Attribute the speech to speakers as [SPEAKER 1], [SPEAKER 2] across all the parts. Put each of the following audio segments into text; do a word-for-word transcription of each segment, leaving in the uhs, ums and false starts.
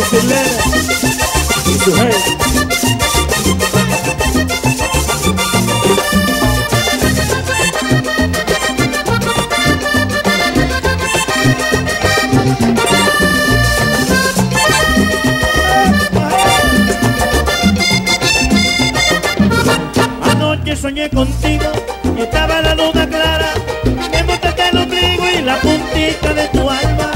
[SPEAKER 1] Hilera y su gente.
[SPEAKER 2] Anoche soñé contigo y estaba la luna clara, me mostraste el ombligo y la puntita de tu alma.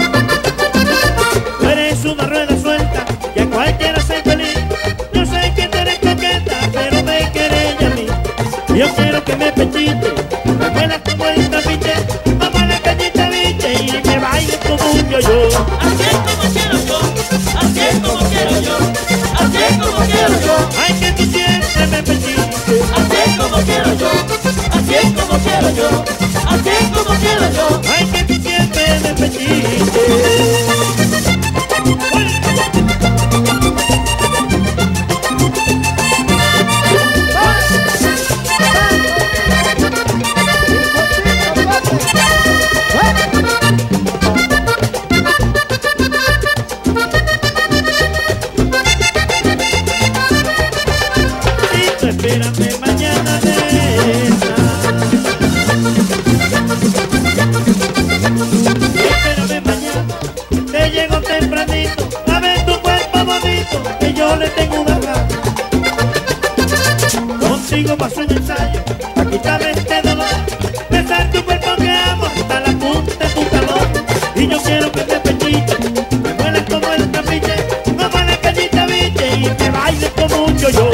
[SPEAKER 2] Tú eres una rueda suelta que a cualquiera hace feliz. Yo sé que tú eres coqueta, pero me querés a mí. Yo quiero que me pechite, me muelas como el trapiche, vamos a la cañita biche y me bailes como un yo-yo.
[SPEAKER 3] Así es como quiero yo, así es como quiero yo, así es como quiero yo.
[SPEAKER 2] Ay, que tú siempre me pechites,
[SPEAKER 3] Así es como quiero yo, así es como quiero yo, así es como quiero yo.
[SPEAKER 2] ay, que tú siempre me pechites. Espérame mañana, nena. Espérame mañana, te llego tempranito a ver tu cuerpo bonito, que yo le tengo una gana. Contigo paso el ensayo, a quitarme este dolor, besar tu cuerpo que amo hasta la punta de tu calor. Y yo quiero que te pechite, me mueles como el trapiche, como la cañita biche y me bailes como un yo-yo.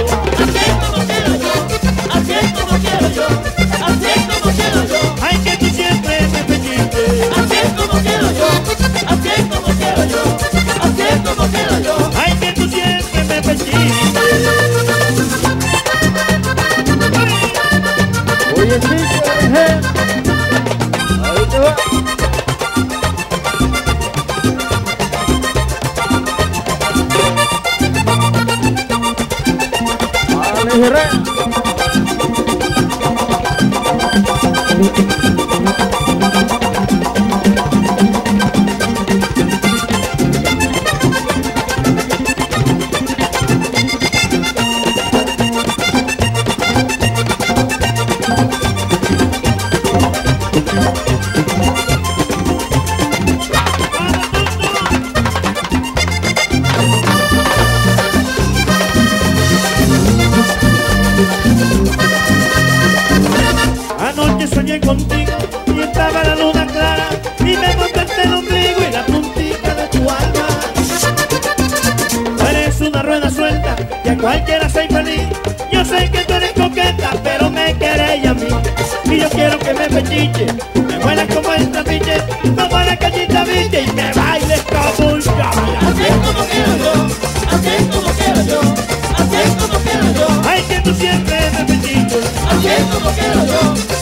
[SPEAKER 3] Así es como quiero yo, así es como quiero yo,
[SPEAKER 2] Ay, que tú siempre me pechites,
[SPEAKER 3] así es como quiero yo, así es como quiero yo, así es como quiero yo.
[SPEAKER 2] ay, que tú siempre me pechites.
[SPEAKER 1] Oye, sí, eh. Ahí te va. Vale, Herrera.
[SPEAKER 2] Anoche soñé contigo y estaba la luna clara y me mostraste el ombligo y la puntita de tu alma. Tú eres una rueda suelta que a cualquiera soy feliz. Yo sé que tú eres coqueta, pero me querés a mí. Y yo quiero que me pechiche, me muelas como el trapiche, como la cañita biche y me bailes como un caballo.
[SPEAKER 3] Así es como quiero yo, así es como quiero yo, así es como quiero yo,
[SPEAKER 2] Ay, que tú siempre me pechiches,
[SPEAKER 3] así es como quiero yo,